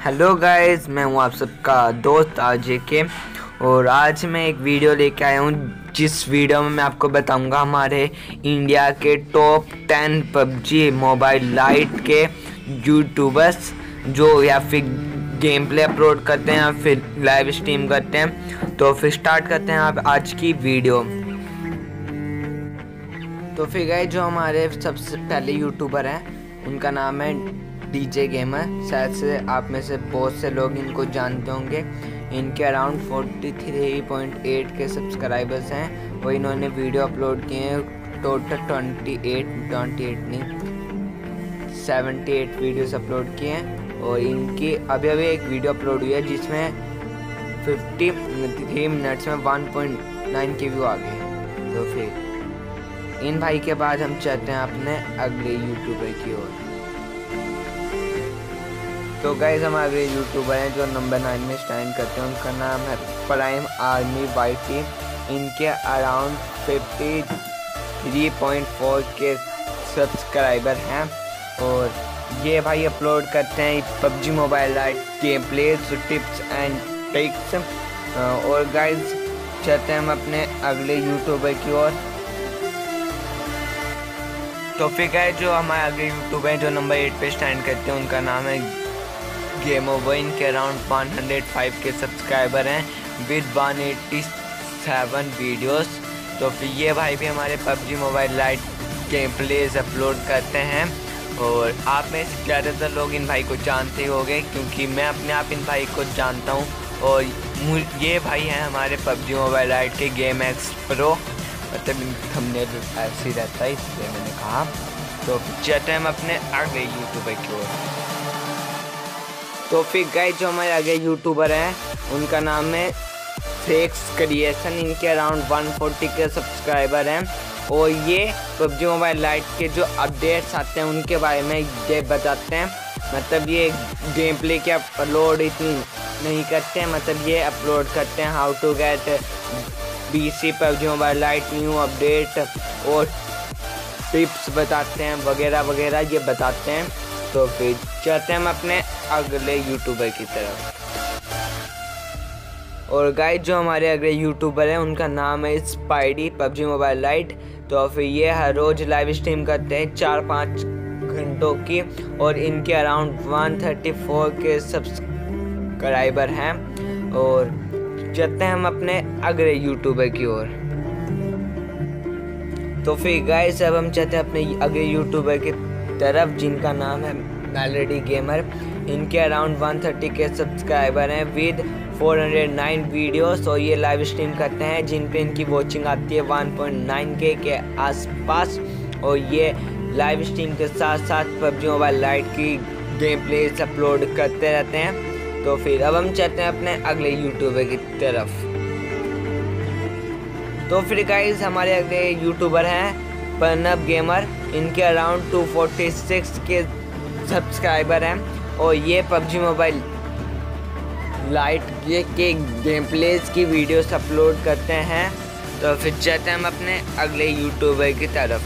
Hello guys, मैं हूं आप सबका दोस्त आरजे के। और आज मैं एक वीडियो लेके आया हूं जिस वीडियो में मैं आपको बताऊंगा हमारे इंडिया के टॉप 10 पबजी मोबाइल लाइट के यूट्यूबर्स जो या फिर गेम प्ले अपलोड करते हैं या फिर लाइव स्ट्रीम करते हैं। तो फिर स्टार्ट करते हैं आप आज की वीडियो। तो फिर गाइस, जो हमारे सबसे पहले यूट्यूबर हैं उनका नाम है डीजे गेमर। शायद से आप में से बहुत से लोग इनको जानते होंगे। इनके अराउंड 43.8 के सब्सक्राइबर्स हैं और इन्होंने वीडियो अपलोड किए हैं टोटल 78 वीडियोस अपलोड किए हैं। और इनकी अभी एक वीडियो अपलोड हुई है जिसमें 53 मिनट्स में 1.9 के व्यू आ गए। तो फिर इन भाई के बाद हम चलते हैं अपने अगले यूट्यूबर की ओर। तो गाइस, हमारे यूट्यूबर हैं जो नंबर 9 में स्टैंड करते हैं। उनका नाम है प्राइम आर्मी वाईटी। इनके अराउंड 53.4 के सब्सक्राइबर हैं और ये भाई अपलोड करते हैं PUBG mobile lite game plays, tips and tricks. और गाइस, चलते हैं हम अपने अगले यूट्यूबर की ओर। तो फिर गाइस, जो हमारे अगले यूट्यूबर हैं जो नंबर 8 पे स्टैंड करते हैं उनका नाम है गेम ओवर। इनके अराउंड 105 के सब्सक्राइबर हैं विद 187 वीडियोस। तो फिर ये भाई भी हमारे PUBG mobile lite game plays upload करते हैं और आप में से ज़्यादातर लोग इन भाई को जानते ही होंगे क्योंकि मैं अपने आप इन भाई को जानता हूँ। और ये भाई हैं हमारे पबजी मोबाइल लाइट के गेम एक्स प्रो। मतलब थंबनेल ऐसे ही रहता है इसलिए मैंने कहा। तो चलते हैं हम अपने अगले यूट्यूबर की ओर। तो फिर गाइस, जो हमारे आगे यूट्यूबर हैं उनका नाम है फेक्स क्रिएशन। इनके अराउंड 140 के सब्सक्राइबर हैं और ये पबजी मोबाइल लाइट के जो अपडेट्स आते हैं उनके बारे में ये बताते हैं। मतलब ये गेम प्ले के अपलोड इतनी नहीं करते हैं, मतलब ये अपलोड करते हैं how to get BC PUBG mobile lite new update और टिप्स बताते हैं वगैरह वगैरह ये बताते हैं। तो फिर चलते हैं हम अपने अगले यूट्यूबर की तरफ। और गाइस, जो हमारे अगले यूट्यूबर हैं उनका नाम है स्पाइडी पबजी मोबाइल लाइट। तो फिर ये हर रोज़ लाइव स्ट्रीम करते हैं 4-5 घंटों की और इनके अराउंड 134 के सब्सक्राइबर हैं। और चलते हैं हम अपने अगले यूट्यूबर की ओर। तो फिर गाइस, अब हम चलते हैं अपने अगले यूट्यूबर की तरफ जिनका नाम है मेलोडी गेमर। इनके अराउंड 130 के सब्सक्राइबर हैं विद 409 वीडियोस और ये लाइव स्ट्रीम करते हैं जिन पे इनकी वॉचिंग आती है 1.9K के आसपास। और ये लाइव स्ट्रीम के साथ साथ पबजी मोबाइल लाइट की गेम प्लेस अपलोड करते रहते हैं। तो फिर अब हम चलते हैं अपने अगले यूट्यूबर की तरफ। तो फिर गाइस, हमारे अगले यूट्यूबर हैं प्रणव गेमर। इनके अराउंड 246 के सब्सक्राइबर हैं और ये पबजी मोबाइल लाइट के गेम प्लेस की वीडियोस अपलोड करते हैं। तो फिर चलते हैं हम अपने अगले यूट्यूबर की तरफ।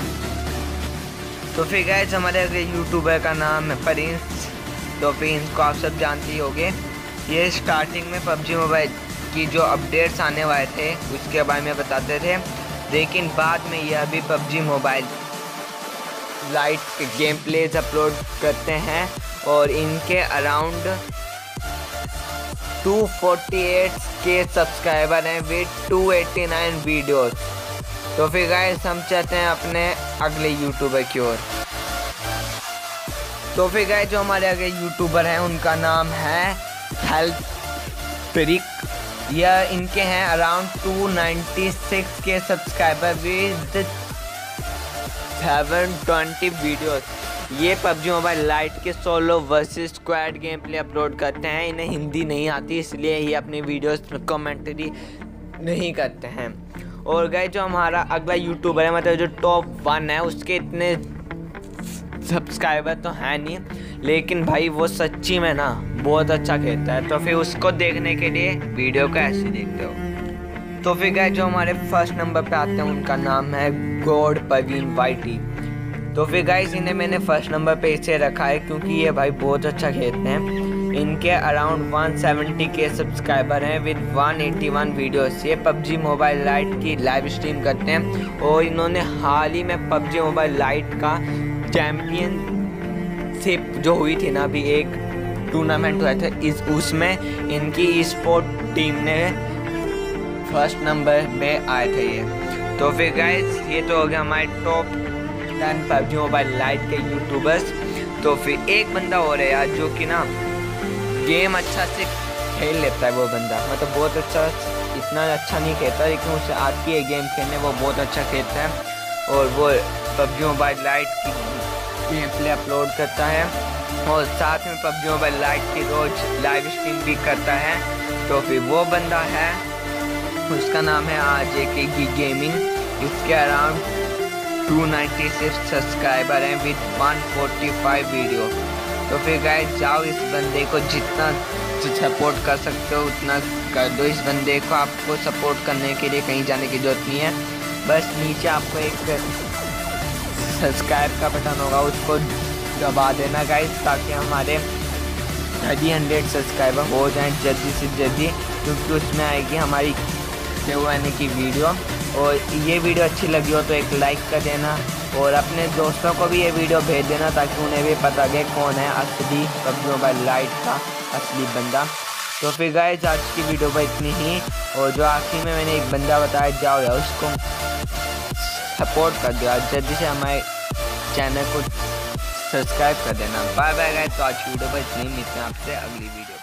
तो फिर गाइस, हमारे अगले यूट्यूबर का नाम है प्रिंस। तो फिर इनको आप सब जानते ही होंगे। ये स्टार्टिंग में पबजी मोबाइल की जो अपडेट्स आने वाले थे उसके बारे में बताते थे, लेकिन बाद में ये अभी पबजी मोबाइल लाइट के गेम प्लेज अपलोड करते हैं और इनके अराउंड 248 के सब्सक्राइबर हैं विद 289 वीडियोस। तो फिर गाइस, हम चलते हैं अपने अगले यूट्यूबर की ओर। तो फिर गाइस, जो हमारे अगले यूट्यूबर हैं उनका नाम है हेल्प ट्रिक। यह इनके हैं अराउंड 296 के सब्सक्राइबर विद 720 वीडियोस। ये पबजी मोबाइल लाइट के solo versus squad game play upload करते हैं। इन्हें हिंदी नहीं आती इसलिए ये अपनी वीडियोस कमेंट्री नहीं करते हैं। और गाइस, जो हमारा अगला यूट्यूबर है मतलब जो टॉप 1 है उसके इतने सब्सक्राइबर तो हैं नहीं, लेकिन भाई वो सच्ची में ना बहुत अच्छा खेलता है। तो फिर उसको देखने के लिए वीडियो को ऐसे देखते हो। तो फिर गाइस, जो हमारे फर्स्ट नंबर पे आते हैं उनका नाम है गॉड परवीन वाईटी। तो फिर गाइस इन्हें मैंने फर्स्ट नंबर पे इसे रखा है क्योंकि ये भाई बहुत अच्छा खेलते हैं। इनके अराउंड 170 के सब्सक्राइबर हैं विद 181 वीडियोस। ये पबजी मोबाइल लाइट की लाइव स्ट्रीम करते हैं और इन्होंने हाल ही में पबजी मोबाइल लाइट का चैम्पियनशिप जो हुई थी ना, अभी एक टूर्नामेंट हुआ था, उसमें इनकी स्पोर्ट टीम ने फर्स्ट नंबर पे आए थे ये। तो फिर गाइस ये तो हो गया हमारे टॉप 10 पबजी मोबाइल लाइट के यूट्यूबर्स। तो फिर एक बंदा और है यार जो कि ना गेम अच्छा से खेल लेता है। वो बंदा मतलब बहुत अच्छा, इतना अच्छा नहीं खेलता लेकिन उसे आती है गेम खेलने, वो बहुत अच्छा खेलता है और वो पबजी मोबाइल लाइट की गेम प्ले अपलोड करता है और साथ में पबजी मोबाइल लाइट की रोज लाइव स्ट्रीम भी करता है। तो फिर वो बंदा है, उसका नाम है RJK गेमिंग। इसके अराउंड 296 सब्सक्राइबर हैं विद 145 वीडियो। तो फिर गाइस जाओ इस बंदे को जितना सपोर्ट कर सकते हो उतना कर दो। इस बंदे को आपको सपोर्ट करने के लिए कहीं जाने की जरूरत नहीं है, बस नीचे आपको एक सब्सक्राइब का बटन होगा, उसको दबा देना गाइस ताकि हमारे 300 सब्सक्राइबर हो जाएं जल्दी से जल्दी, क्योंकि उसमें आएगी हमारी आने की वीडियो। और ये वीडियो अच्छी लगी हो तो एक लाइक कर देना और अपने दोस्तों को भी ये वीडियो भेज देना ताकि उन्हें भी पता लगे कौन है असली पबजी मोबाइल लाइट का असली बंदा। तो फिर गाइस आज की वीडियो पर इतनी ही, और जो आखिर में मैंने एक बंदा बताया जाओ यार उसको सपोर्ट कर दो यार, जल्दी से हमारे चैनल को सब्सक्राइब कर देना। Bye bye guys. तो आज की वीडियो पर इतनी, मिलते हैं आपसे अगली वीडियो।